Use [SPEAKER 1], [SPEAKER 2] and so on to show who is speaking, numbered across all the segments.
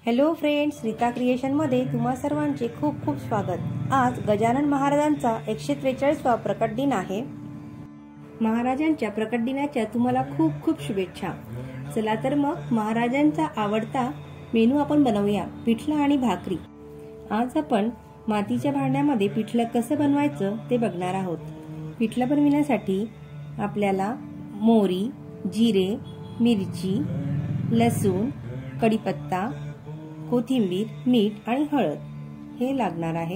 [SPEAKER 1] Hello friends, Rita क्रिएशनमध्ये तुम्हा सर्वांचे खूप खूप स्वागत। आज गजानन महाराजांचा 143वा प्रकट दिन आहे। महाराजांच्या प्रकट दिनाच्या तुम्हाला खूप खूप शुभेच्छा। चला तर मग महाराजांचा आवडता मेनू आपण बनवूया, पिठलं आणि भाकरी। आज आपण मातीच्या भांड्यामध्ये पिठलं कसं बनवायचं ते बघणार आहोत। पिठलं बनवण्यासाठी आपल्याला मोहरी, जिरे, मिरची, लसूण, कढीपत्ता, कोथिंबीर, मीठ आणि हळद हे लागणार आहे।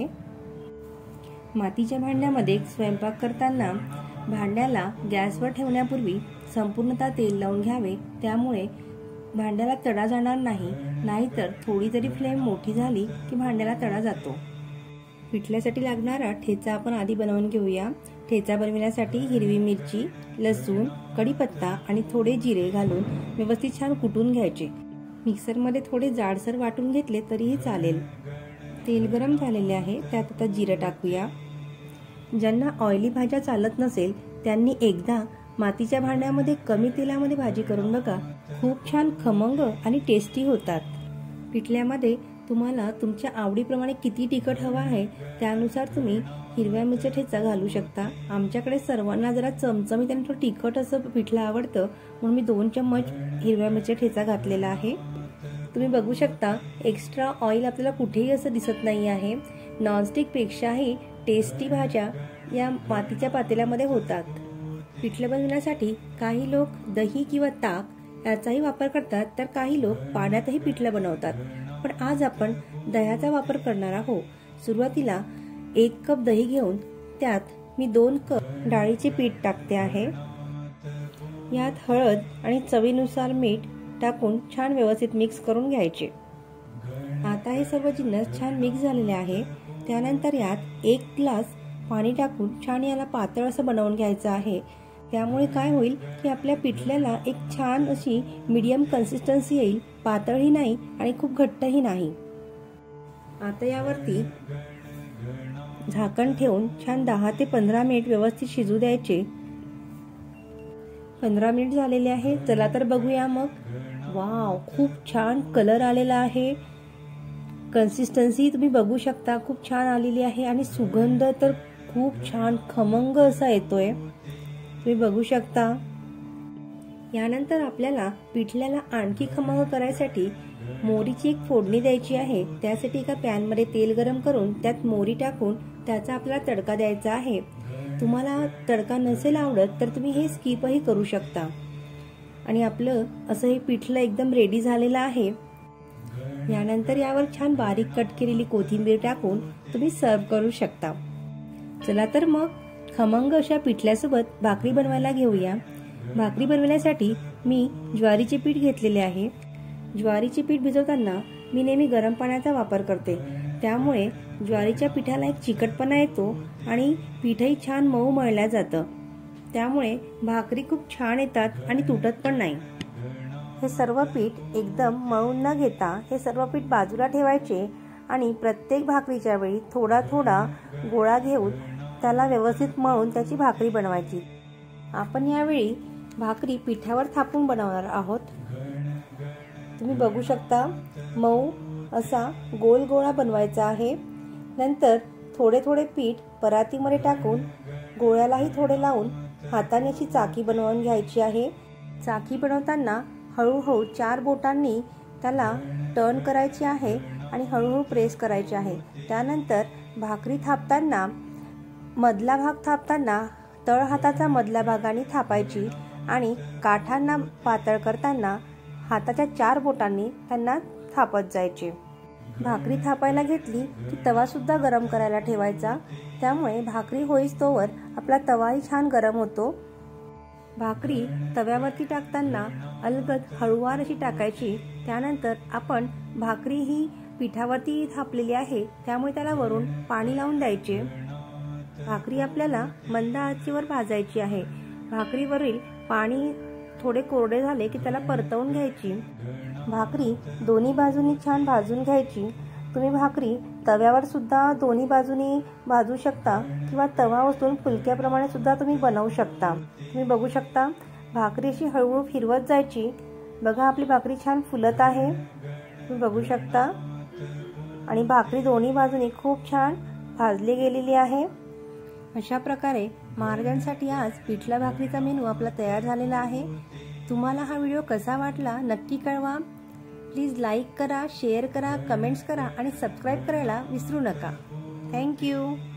[SPEAKER 1] मातीच्या भांड्यामध्ये स्वयंपाक करताना भांड्याला गॅसवर ठेवण्यापूर्वी संपूर्णतः तेल लावून घ्यावे, त्यामुळे भांड्याला तडा जाणार नाही। नाहीतर थोडी जरी फ्लेम मोठी झाली की भांड्याला तडा जातो। पिठल्यासाठी लागणारा ठेचा आपण आधी बनवून घेऊया। ठेचा बनवण्यासाठी हिरवी मिरची, लसूण, कढीपत्ता आणि थोडे जिरे घालून व्यवस्थित छान कुटून घ्यायचे। मिक्सरमध्ये थोडे जाडसर वाटून घेतले तरीही चालेल। तेल गरम झालेले आहे, त्यात आता जिरे टाकूया। ज्यांना ऑइली भाज्या चालत नसेल त्यांनी एकदा मातीच्या भांड्यामध्ये कमी तेलामध्ये भाजी करून बघा, खूप छान खमंग आणि टेस्टी होतात। पिठल्यामध्ये तुम्हाला तुमच्या आवडीप्रमाणे किती तिखट हवा आहे त्यानुसार तुम्ही हिरव्या मिरच्या ठेचा घालू शकता। आमच्याकडे सर्वांना जरा चमचमीत आणि थोडं तिखट असं पिठलं आवडतं, म्हणून मी 2 चम्मच हिरव्या मिरच्या ठेचा घातलेला आहे। तुम्ही बघू शकता एक्स्ट्रा ऑइल आपल्याला कुठेही असं दिसत नाही आहे। नॉनस्टिक पेक्षाही टेस्टी भाज्या या मातीच्या पातेल्यामध्ये होतात। पिठलं बनवण्यासाठी काही लोक दही किंवा ताक याचाही वापर करतात, तर काही लोक पाण्यातही पिठलं बनवतात, पण आज आपण दह्याचा वापर करणार आहोत। सुरुवातीला 1 कप दही घेऊन त्यात मी 2 कप डाळीचे पीठ टाकते आहे। यात हळद आणि चवीनुसार मीठ टाकून छान व्यवस्थित मिक्स करून घ्यायचे। आता हे सर्व जिन्नस छान मिक्स झालेले आहे। त्यानंतर यात 1 ग्लास पाणी टाकून छान याला पातळ असं बनवून घ्यायचं आहे। त्यामुळे काय होईल की आपल्या पिठल्याला एक छान अशी मीडियम कन्सिस्टन्सी येईल, पातळही नाही आणि खूप घट्टही नाही। आता यावरती झाकण ठेवून छान 10 ते 15 मिनिट व्यवस्थित शिजू द्यायचे। 15 मिनिट झालेले आहे। चला तर बघूया मग। वाव, खूप छान कलर आलेला आहे। कन्सिस्टन्सी तुम्ही बघू शकता, खूप छान आलेली आहे आणि सुगंध तर खूप छान खमंग असा येतोय, तुम्ही बघू शकता। यानंतर आपल्याला पिठल्याला आणखी खमंग करायसाठी मोहरीची एक फोडणी द्यायची आहे। त्यासाठी एका पॅन मध्ये तेल गरम करून त्यात मोहरी टाकून त्याचा आपल्याला तडका द्यायचा आहे। तुम्हाला तडका नसेल आवडत तर तुम्ही हे स्किपही करू शकता। आणि आपलं असं हे पिठलं एकदम रेडी झालेलं आहे। यानंतर यावर छान बारीक कट केलेली कोथिंबीर टाकून तुम्ही सर्व करू शकता। चला तर मग खमंग अशा पिठल्यासोबत भाकरी बनवायला घेऊया। भाकरी बनवण्यासाठी मी ज्वारीचे पीठ घेतलेले आहे। ज्वारीचे पीठ भिजवताना मी नेहमी गरम पाण्याचा वापर करते, त्यामुळे ज्वारीच्या पिठाला एक चिकटपणा येतो आणि पीठही छान मऊ मळल्या जातं। त्यामुळे भाकरी खूप छान येतात आणि तुटत पण नाही। हे सर्व पीठ एकदम मळून न घेता हे सर्व पीठ बाजूला ठेवायचे आणि प्रत्येक भाकरीच्या वेळी थोडा थोडा गोळा घेऊन त्याला व्यवस्थित मळून त्याची भाकरी बनवायची। आपण यावेळी भाकरी पिठावर थापून बनवणार आहोत। तुम्ही बघू शकता, मऊ असा गोल गोळा बनवायचा आहे। नंतर थोडे थोडे पीठ परातीमध्ये टाकून गोळ्यालाही थोडे लावून हाताने अशी चाकी बनवून घ्यायची आहे। चाकी बनवताना हळूहळू 4 बोटांनी त्याला टर्न करायची आहे आणि हळूहळू प्रेस करायचे आहे। त्यानंतर भाकरी थापताना मधला भाग थापताना तळ हाताचा मधल्या भागाने थापायची आणि काठांना पातळ करताना हाताच्या 4 बोटांनी त्यांना थापत जायचे। भाकरी थापायला घेतली की तवा सुद्धा गरम करायला ठेवायचा, त्यामुळे भाकरी होईस्तोवर आपला तवाही छान गरम होतो। भाकरी तव्यावरती टाकताना अलगद हळूवार अशी टाकायची। त्यानंतर आपण भाकरी ही पिठावरती थापलेली आहे, त्यामुळे त्याला वरून पाणी लावून द्यायचे। भाकरी आपल्याला मंद आचेवर भाजायची आहे। भाकरीवरील पाणी थोडे कोरडे झाले की त्याला परतवून घ्यायची। भाकरी दोन्ही बाजूनी छान भाजून घ्यायची। तुम्ही भाकरी तव्यावर सुद्धा दोन्ही बाजूनी भाजू शकता किंवा तवा उचलून फुलक्याप्रमाणे सुद्धा तुम्ही बनवू शकता। तुम्ही बघू शकता भाकरी अशी हळूहळू फिरवत जायची। बघा, आपली भाकरी छान फुलत आहे। तुम्ही बघू शकता। आणि भाकरी दोन्ही बाजूने खूप छान भाजली गेलेली आहे। अशा प्रकारे महाराजांसाठी आज पिठला भाकरीचा मेनू आपला तयार झालेला आहे। तुम्हाला हा व्हिडिओ कसा वाटला नक्की कळवा। प्लीज लाईक करा, शेअर करा, कमेंट्स करा आणि सबस्क्राईब करायला विसरू नका। थँक्यू।